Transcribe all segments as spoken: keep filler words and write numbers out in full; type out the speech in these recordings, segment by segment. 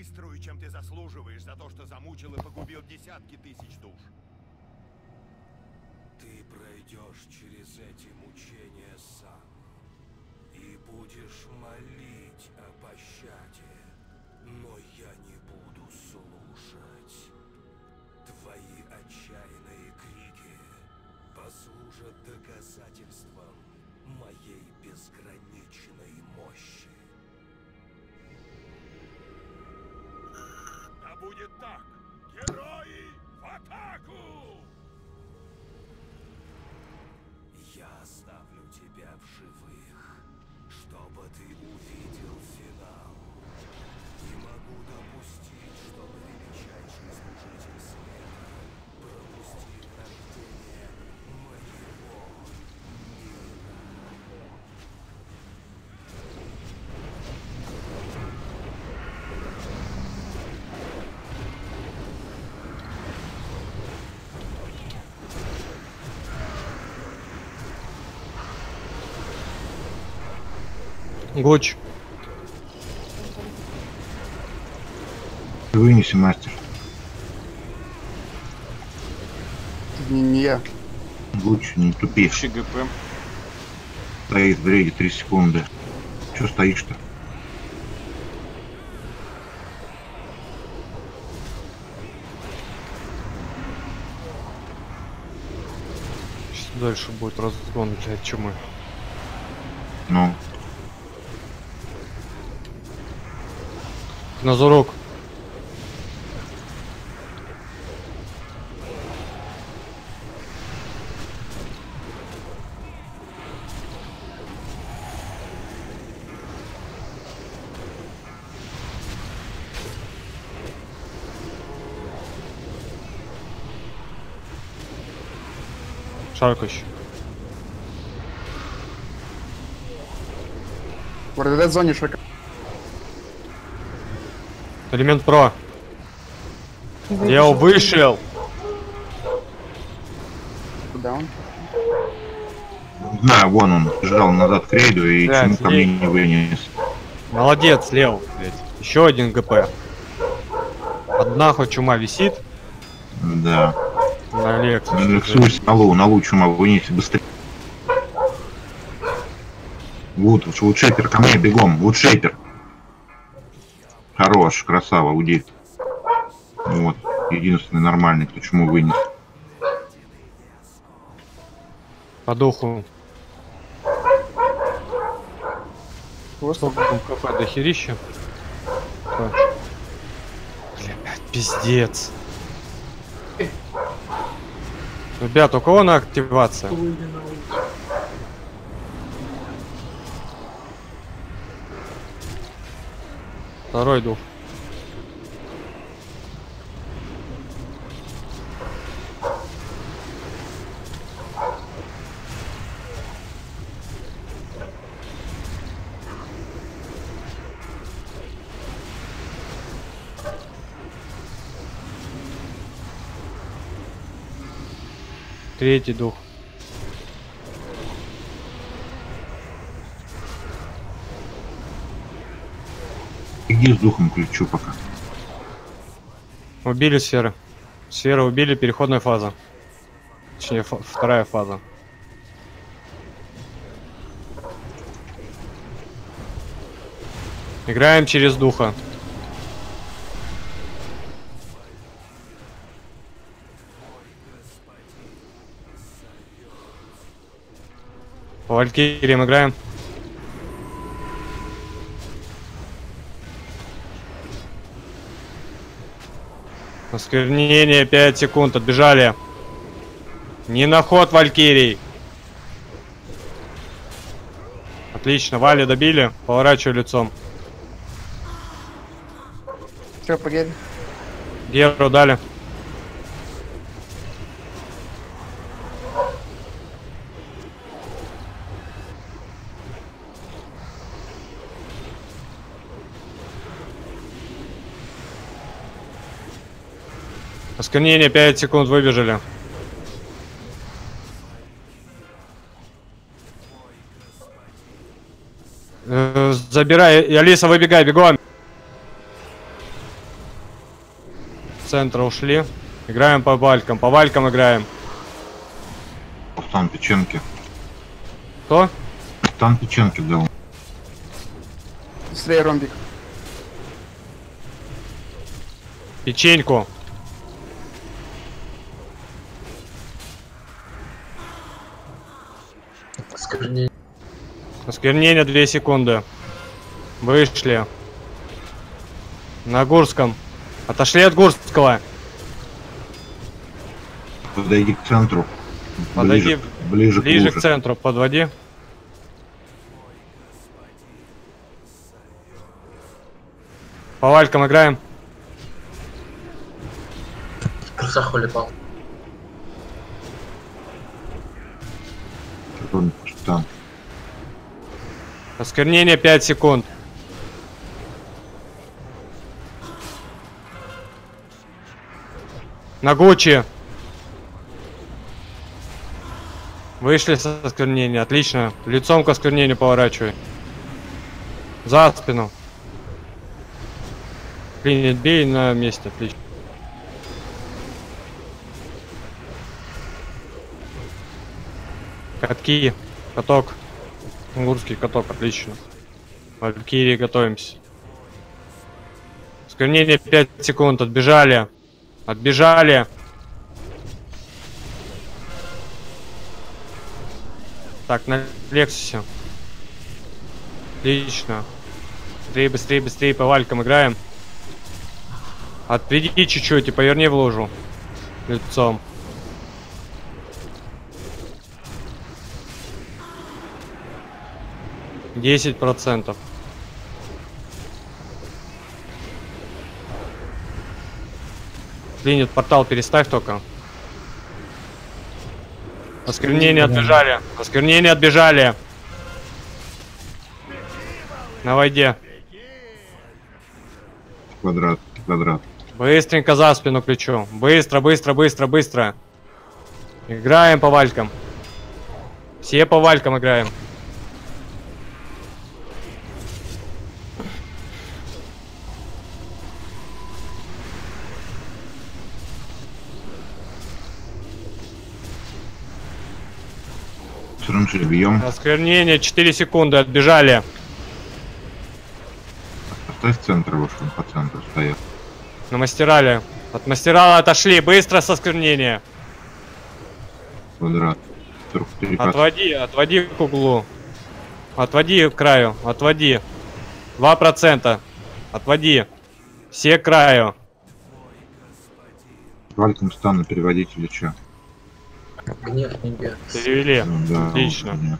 быструю, чем ты заслуживаешь за то, что замучил и погубил десятки тысяч душ. Ты пройдешь через эти мучения сам и будешь молить о пощаде, но я не буду слушать. Твои отчаянные крики послужат доказательством моей безграничной мощи. Да будет так! Герои в атаку! Я оставлю тебя в живых, чтобы ты увидел финал. Не могу допустить, чтобы величайший служитель света пропустил рождение моего мира. Гуч. Вынеси, мастер. Не, не я. Лучше не тупи. ГП. Стоит в рейде три секунды. Че стоишь-то? Сейчас дальше будет разгон для чумы. Ну. Назурок. Шаркач. В РДД зоне шаг. Элемент про. Я вышел. Куда он? Да, вон он жрал назад к рейду и Да, чему ко мне не вынес. Молодец, Лев, блядь. Еще один ГП. Одна хоть чума висит. Да. На лекции. Рисуйся на лу, на лу чума вынеси быстрее. Вот, вудшейпер, ко мне бегом, вудшейпер. Хорош, красава, уйди. Вот, единственный нормальный, кто чему вынес. По духу. Просто КП дохерища. Блядь, пиздец. Ребят, у кого на активация? Второй дух. Третий дух. Иди с духом ключу пока. Убили сферы. Сферы убили, переходная фаза. Точнее, фа вторая фаза. Играем через духа. По Валькириям играем. Осквернение пять секунд. Отбежали. Не на ход, Валькирий. Отлично. Вали добили. Поворачиваю лицом. Че, по Гере? Геру дали. Осквернение пять секунд, выбежали. Э, забирай, Алиса, выбегай, бегом. центра ушли. Играем по валькам. По валькам играем. Стан печенки. Кто? Стан печенки дал. Быстрее, ромбик. Печеньку. Осквернение. Осквернение две секунды. Вышли. На Гурском. Отошли от Гурского. Подойди к центру. Подойди Ближе, ближе, ближе к, к центру. Подводи. По валькам играем. Красохоли пал. Стан. Осквернение пять секунд. На Гуччи. Вышли с осквернения. Отлично. Лицом к осквернению поворачивай. За спину. Клинит, бей на месте. Отлично. Катки. Каток. Гурский каток. Отлично. Валькирии готовимся. Осквернение пять секунд. Отбежали. Отбежали. Так, на Лексусе. Отлично. Быстрее, быстрее, быстрее по валькам играем. Отведи чуть-чуть и поверни в лужу. Лицом. Десять процентов. Клинит портал, переставь только. Осквернение отбежали. Осквернение отбежали. На войде. Квадрат, квадрат. Быстренько за спину ключу. Быстро, быстро, быстро, быстро. Играем по валькам. Все по валькам играем. Срунжи бьем. Осквернение четыре секунды. Отбежали. Оставь центр, вот он по центру стоят. Намастерали. От мастерала отошли. Быстро со осквернения. Квадрат. Перекат. Отводи, отводи к углу. Отводи к краю. Отводи. Два процента. Отводи. Все к краю. Вальком стану переводить или что? Гнев небес. Перевели. Ну, да, Отлично. вот,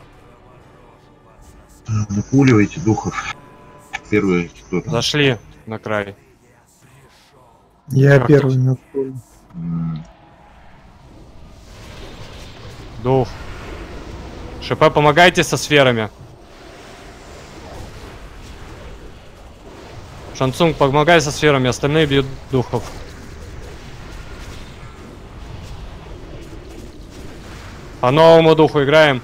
напуливайте духов. Первый кто там? Зашли на край. Я Как первый тут? на поле. М, Дух. ШП, помогайте со сферами. Шансунг, помогай со сферами, остальные бьют духов. По новому духу играем.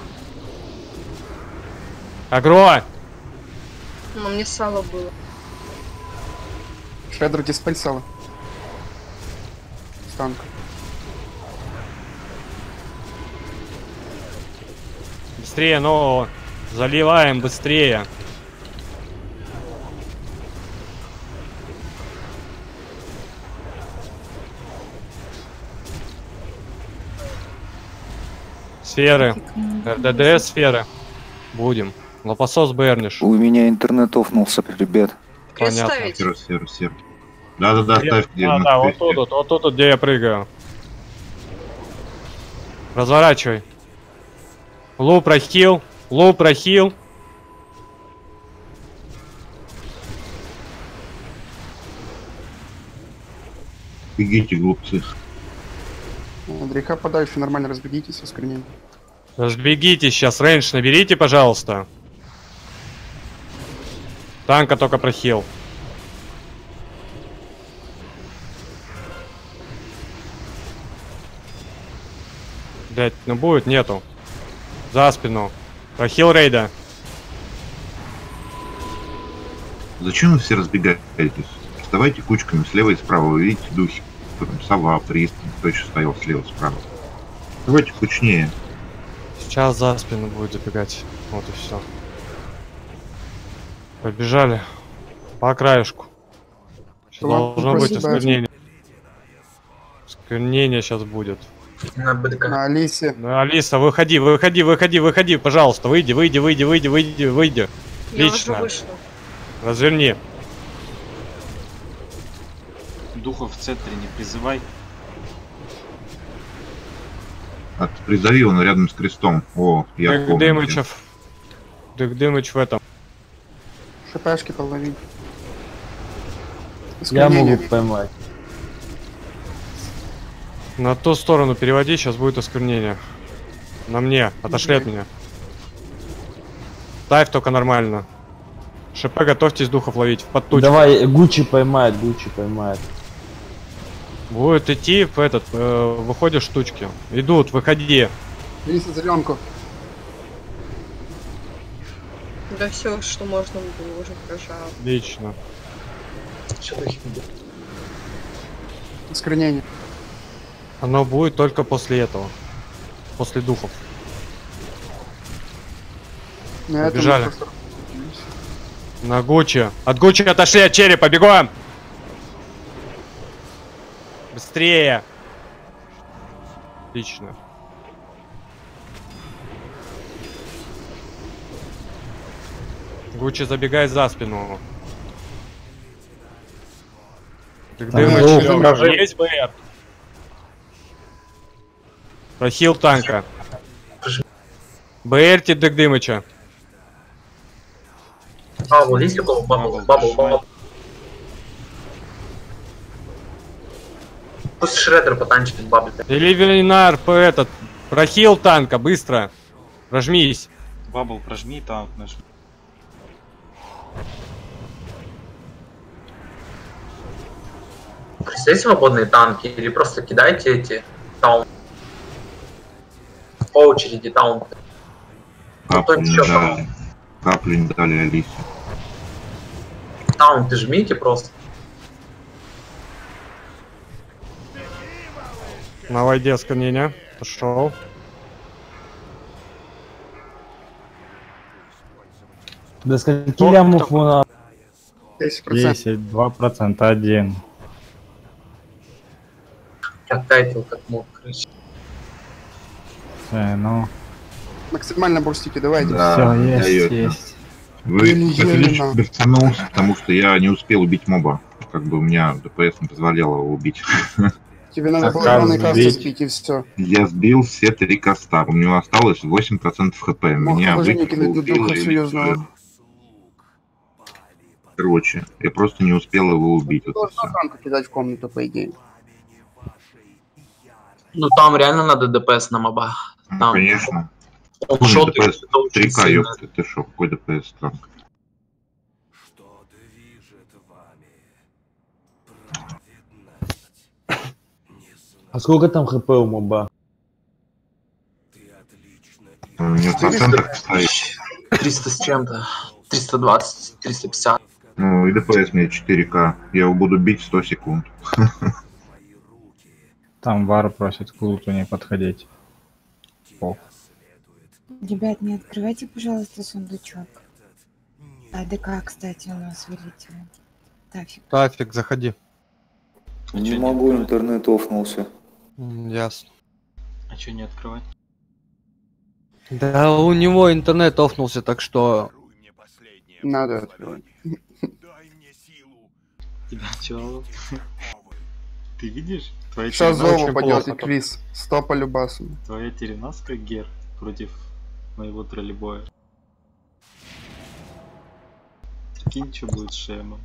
Агро! Ну, мне сало было. Шредер диспель сало. Станка. Быстрее, но заливаем быстрее. Сферы. РДД сферы. Будем. Лопасос Берниш. У меня интернет офнулся, ребят. Понятно. Представить. Серу, серу, серу. Да-да-да, ставь где А, на да, вот кресте. тут, вот тут, где я прыгаю. Разворачивай. Лу прохил. Лу прохил. Бегите, глупцы. От греха подальше, нормально разбегитесь, осквернение. Разбегите сейчас, рейндж наберите, пожалуйста. Танка только прохил. Блять, ну будет, нету. За спину. Прохил рейда. Зачем вы все разбегаетесь? вставайте кучками слева и справа. Вы видите духи. Потом сова, прист, кто еще стоял слева, справа. Давайте кучнее. Сейчас за спину будет забегать. Вот и все. Побежали. По краешку. Сейчас Ладно, должно быть спасибо. осквернение. Осквернение сейчас будет. На БДК. На Алисе. Ну, Алиса, выходи, выходи, выходи, выходи, пожалуйста, выйди, выйди, выйди, выйди, выйди, выйди. Я уже Отлично. вышла. Разверни. Духов в центре не призывай. От, призови его рядом с крестом. О, я Дык помню. Дымычев. Дык Дымыч в этом. Шипашки половить. Я Осквернение. могу поймать. На ту сторону переводи, сейчас будет осквернение. На мне, отошли от меня. Ставь только нормально. ШП, готовьтесь духов ловить. В подтучку. Давай, Гуччи поймает, Гуччи поймает. Будет идти в этот, э, выходишь штучки. Идут, выходи. Алиса, зеленку. Да все, что можно было, уже прожал. Отлично. Что духи идут? Осквернение. Оно будет только после этого. После духов. На этом Побежали. просто- На Гуччи. От Гуччи отошли от черепа, бегом! Быстрее! Отлично. Гуччи, забегай за спину. Ты Так, Дымыч, ну, покажи. есть БР? Прохил танка. БРте Дык Дымыча. А, вот есть такого бабл, бабл, бабл. Пусть Шреддер потанчит бабл. Или Велинар, по этот. Прохил танка, быстро. Прожмись. Бабл прожми, танк нажми. Есть свободные танки или просто кидайте эти таун. По очереди таун. Каплю не еще дали. Каплю не дали Алисе. Таун ты жмите просто. На войде осквернение. Пошел. До скольки Кто- лямов кто- вон десять процентов. десять, два процента, один. Как тайтл, как мог, короче. Э, ну, Максимально бурстики, давайте. Да, все, есть, даётся. есть. Вы Елена. чуть вернулся, потому что я не успел убить моба. Как бы у меня ДПС не позволяло его убить. Тебе надо было Заказ главный каст сбить. сбить и все. Я сбил все три каста. У него осталось восемь процентов хп. Меня Уважение выкинуло, кидать на убило духа и серьезного. Короче, я просто не успел его убить. Вот и Должна всё. танка кидать в комнату, по идее. Ну там реально надо ДПС на моба. Ну, Там. конечно. Он Ну, шотает, ДПС это очень три ка, сильно. ёпта, ты шо, какой ДПС танк? Что движет вами? Праведность. Не знаю, А сколько там хп у моба? ты отлично У него в процентах стоит. триста с чем-то. триста двадцать, триста пятьдесят. Ну и ДПС мне четыре ка. Я его буду бить сто секунд. мои руки. Там Вар просит к луту не подходить. О. Ребят, не открывайте, пожалуйста, сундучок. А ДК, кстати, у нас вылетело. Тафик. Тафик, заходи. Не могу, интернет офнулся. М, Ясно. А чё не открывать? Да у него интернет офнулся, так что... Даруй мне последнее. Надо открывать. Дай мне силу. Тебя чё? Ты видишь? Твоя Сейчас терена- Зова пойдет и плохо. Крис. Сто по любасу. Твоя теренаска гер против моего троллейбоя. Прикинь, что будет с Шемом.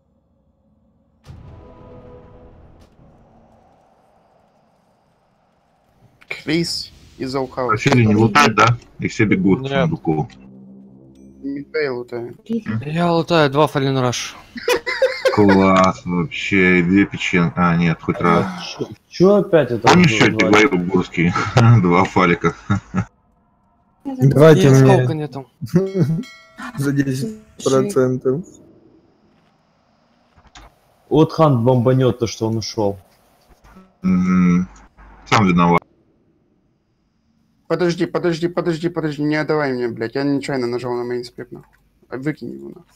Крис и Зоухаус. Просили не лутать, да? И все бегут к Нет. сундуку. Мидбей лутает. Я лутаю два Fallen Rush. Класс, вообще, и две печенки. А, нет, хоть раз. Чё опять это? Помнишь, было, что я тебе Валя? говорил, Бурский? Два фалика. Давайте Сколько мне нету? за десять процентов. Вот Хан бомбанет то, что он ушел. М, Сам виноват. Подожди, подожди, подожди, подожди, не отдавай мне, блядь. Я нечаянно нажал на мейнспек, нахуй. Выкинь его, нахуй.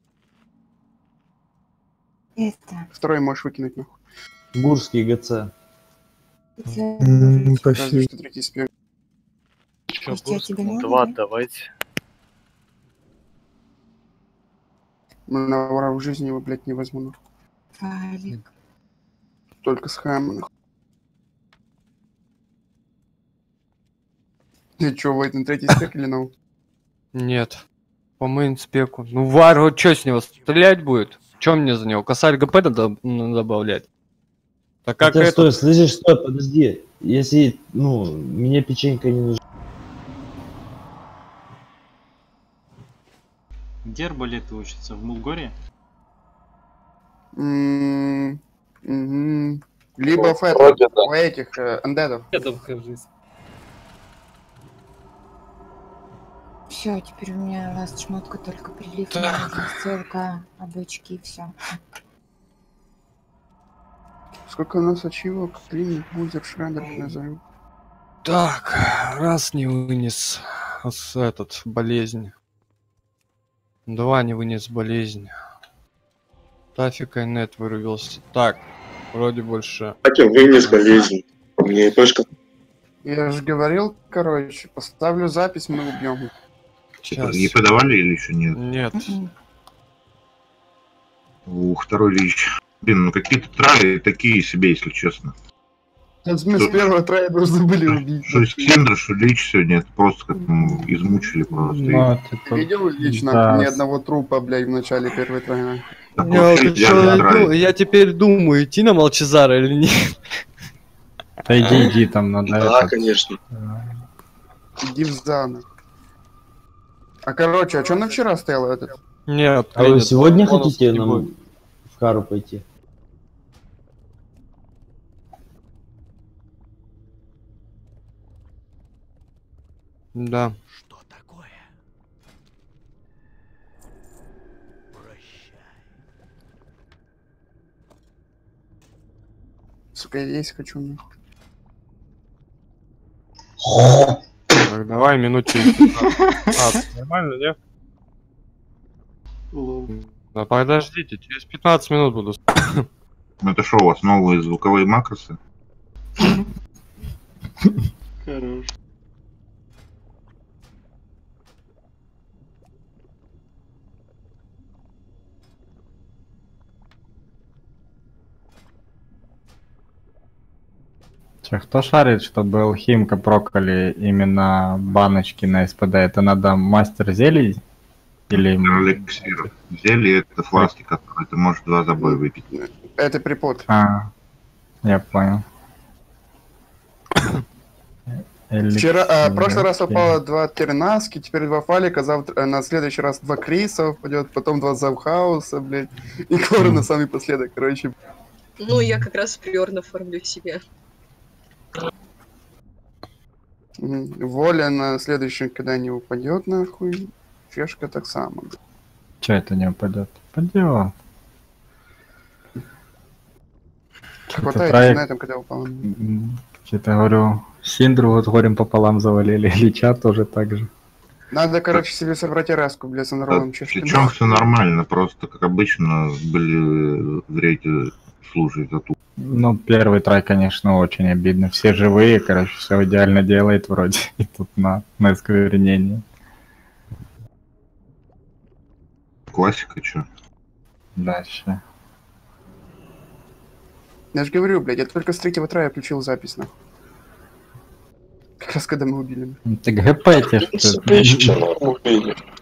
Это... Второй можешь выкинуть, нахуй. Гурский ГЦ. Я... Разве что третий спек. Пусть я тебя не Два увижу. давайте. На вора в жизни его, блядь, не возьму, нахуй. Валик. Только с хэмом, нахуй. Ты чё, Войт, на третий спек или нау? Нет. По мейнспеку. Ну, Вар, вот что с него, стрелять будет? Чем мне за него? Косарь ГП надо добавлять? Так как Хотя, это... стой, слышишь, стой, подожди. Если, ну, мне печенька не нужна. Где арбалеты учатся? В Мулгоре? М, мгм. Либо в этом, Вроде да. у этих, э, андедов. Все, теперь у меня ласт шмотка только прилив, ссылка, обычки и все. Сколько у нас ачивок? Клиник, бузер, шредер, назовем. Так, раз не вынес с этот болезнь. Два не вынес болезнь. Тафика и нет вырубился. Так, вроде больше. Вынес болезнь. Мне пешка. Я же говорил, короче, поставлю запись, мы убьем. Сейчас. Не подавали или еще нет? Нет. Ух, второй лич. Блин, ну какие-то траи такие себе, если честно. В смысле, с первого трая должны были убить. Что Синдра, что Лич сегодня, это просто как ну, измучили просто. Ну, Ты типа, видел лично да. ни одного трупа, блядь, в начале первой трая? Так Я, вообще вот идеально ещё траи. иду, я теперь думаю, идти на Молчазара или нет. Да иди, иди, там надо Да, этот, конечно. Иди в зана. А короче, а что на вчера стояло этот? Нет. А вы нет, сегодня бонус хотите не нам будет. в Хару пойти? Да. Что такое? Прощай. Сука, я есть хочу. нахуй. Так, давай минут через пятнадцать. Нормально, нет? Да подождите, через пятнадцать минут буду. Ну это что, у вас новые звуковые макросы? Хорош. Че, кто шарит, чтобы алхимка прокали именно баночки на СПД? Это надо мастер зелий? Или... Эликсир. Зелье это фласки, которые ты можешь два забоя выпить. Это припод. А, я понял. Вчера, а, в прошлый раз Эликсир. упало два тернаски, теперь два фалика, завтра, на следующий раз два криса упадет, потом два завхауса, блядь, и Кора на самый последок, короче. Ну, я как раз приор нафармлю себе. Мгм. Воля на следующий, когда не упадет, нахуй. Чешка так само. Че это не упадет? Пойдет. Хватает проект- на этом, когда упал. Что-то говорю, Синдру вот горем пополам завалили, Лича тоже так же. Надо, короче, себе собрать раску, блядь, с анролом чешки. Причем все нормально, просто как обычно были в рейде служить за ту. Ну, первый трай, конечно, очень обидно. Все живые, короче, все идеально делает вроде. И тут на, на искривление. Классика, чё? Дальше. Я же говорю, блядь, я только с третьего трая включил запись, нахуй. Как раз когда мы убили. Ты ГП те, В принципе, еще норм убили.